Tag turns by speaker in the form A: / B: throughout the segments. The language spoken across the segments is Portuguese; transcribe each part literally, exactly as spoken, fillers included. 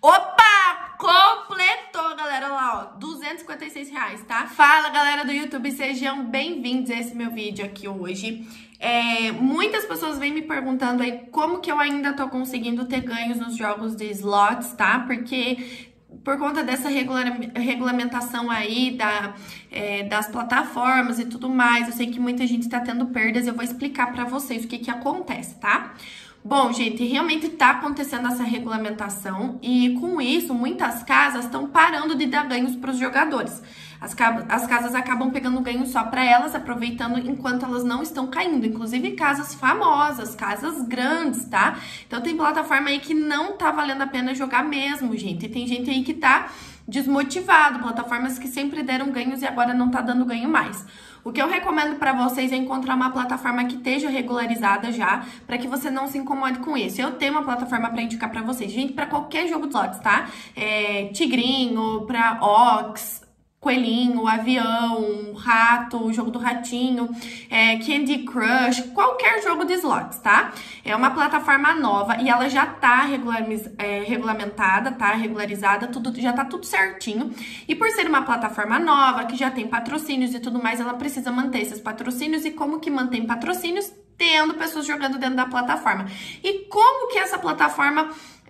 A: Opa! Completou, galera, lá, ó, duzentos e cinquenta e seis reais, tá? Fala, galera do YouTube, sejam bem-vindos a esse meu vídeo aqui hoje. É, muitas pessoas vêm me perguntando aí como que eu ainda tô conseguindo ter ganhos nos jogos de slots, tá? Porque por conta dessa regular, regulamentação aí da, é, das plataformas e tudo mais, eu sei que muita gente tá tendo perdas, eu vou explicar pra vocês o que que acontece, tá? Bom, gente, realmente tá acontecendo essa regulamentação e com isso muitas casas estão parando de dar ganhos para os jogadores. As, as casas acabam pegando ganho só para elas, aproveitando enquanto elas não estão caindo. Inclusive casas famosas, casas grandes, tá? Então tem plataforma aí que não tá valendo a pena jogar mesmo, gente. E tem gente aí que tá desmotivado, plataformas que sempre deram ganhos e agora não tá dando ganho mais. O que eu recomendo para vocês é encontrar uma plataforma que esteja regularizada já, para que você não se incomode com isso. Eu tenho uma plataforma para indicar para vocês, gente, para qualquer jogo de slots, tá? É, tigrinho, para Ox, coelhinho, avião, rato, o jogo do ratinho, é, Candy Crush, qualquer jogo de slots, tá? É uma plataforma nova e ela já tá é, regulamentada, tá? Regularizada, tudo, já tá tudo certinho. E por ser uma plataforma nova, que já tem patrocínios e tudo mais, ela precisa manter esses patrocínios. E como que mantém patrocínios? Tendo pessoas jogando dentro da plataforma. E como que essa plataforma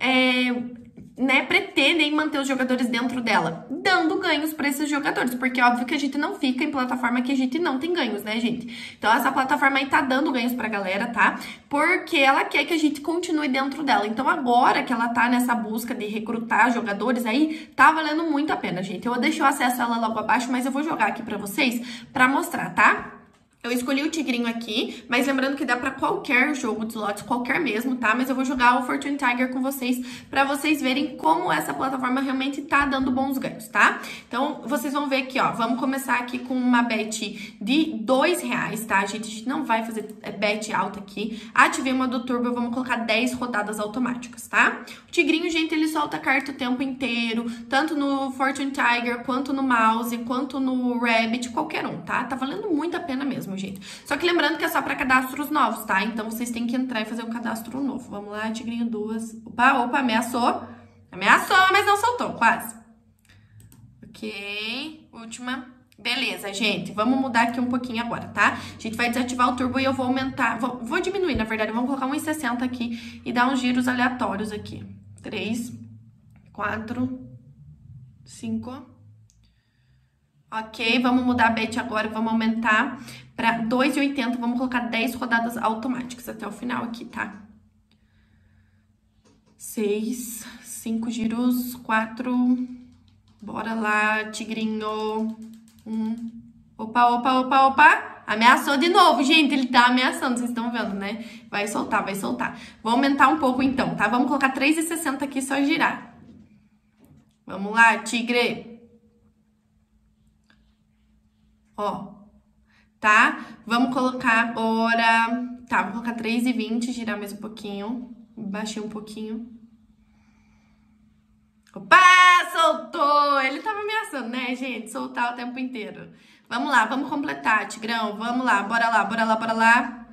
A: é... né, pretendem manter os jogadores dentro dela, dando ganhos para esses jogadores, porque é óbvio que a gente não fica em plataforma que a gente não tem ganhos, né, gente? Então essa plataforma aí tá dando ganhos pra galera, tá? Porque ela quer que a gente continue dentro dela. Então agora que ela tá nessa busca de recrutar jogadores aí, tá valendo muito a pena, gente. Eu vou deixar o acesso a ela logo abaixo, mas eu vou jogar aqui pra vocês pra mostrar, tá? Eu escolhi o tigrinho aqui, mas lembrando que dá pra qualquer jogo de slots, qualquer mesmo, tá? Mas eu vou jogar o Fortune Tiger com vocês, pra vocês verem como essa plataforma realmente tá dando bons ganhos, tá? Então, vocês vão ver aqui, ó, vamos começar aqui com uma bet de dois reais, tá, gente? A gente não vai fazer bet alta aqui. Ativei o modo turbo, vamos colocar dez rodadas automáticas, tá? O tigrinho, gente, ele solta carta o tempo inteiro, tanto no Fortune Tiger, quanto no mouse, quanto no Rabbit, qualquer um, tá? Tá valendo muito a pena mesmo, gente. Só que lembrando que é só para cadastros novos, tá? Então vocês têm que entrar e fazer um cadastro novo. Vamos lá, tigrinho duas. Opa, opa, ameaçou. Ameaçou, mas não soltou, quase. Ok, última. Beleza, gente, vamos mudar aqui um pouquinho agora, tá? A gente vai desativar o turbo e eu vou aumentar, vou, vou diminuir, na verdade, vamos colocar um e sessenta aqui e dar uns giros aleatórios aqui. três, quatro, cinco... Ok, vamos mudar a bet agora, vamos aumentar para dois e oitenta, vamos colocar dez rodadas automáticas até o final aqui, tá? seis, cinco giros, quatro, bora lá, tigrinho, um, opa, opa, opa, opa, ameaçou de novo, gente, ele tá ameaçando, vocês estão vendo, né? Vai soltar, vai soltar. Vou aumentar um pouco então, tá? Vamos colocar três e sessenta aqui, só girar. Vamos lá, tigre. Ó, tá? Vamos colocar agora... Tá, vou colocar três e vinte, girar mais um pouquinho. Baixei um pouquinho. Opa, soltou! Ele tava ameaçando, né, gente? Soltar o tempo inteiro. Vamos lá, vamos completar, Tigrão. Vamos lá, bora lá, bora lá, bora lá.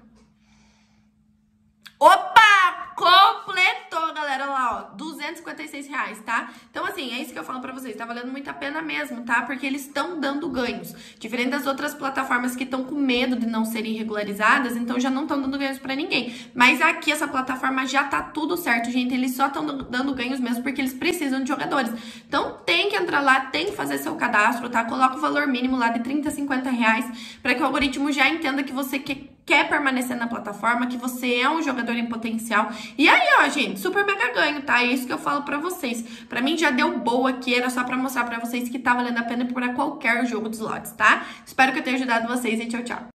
A: Opa! Completou, galera, lá, ó, duzentos e cinquenta e seis reais, tá? Então, assim, é isso que eu falo pra vocês, tá valendo muito a pena mesmo, tá? Porque eles estão dando ganhos, diferente das outras plataformas que estão com medo de não serem regularizadas, então já não estão dando ganhos pra ninguém. Mas aqui, essa plataforma já tá tudo certo, gente, eles só estão dando ganhos mesmo porque eles precisam de jogadores. Então, tem que entrar lá, tem que fazer seu cadastro, tá? Coloca o valor mínimo lá de trinta, cinquenta reais, pra que o algoritmo já entenda que você quer quer permanecer na plataforma, que você é um jogador em potencial. E aí, ó, gente, super mega ganho, tá? É isso que eu falo pra vocês. Pra mim já deu boa aqui, era só pra mostrar pra vocês que tá valendo a pena para qualquer jogo de slots, tá? Espero que eu tenha ajudado vocês e tchau, tchau.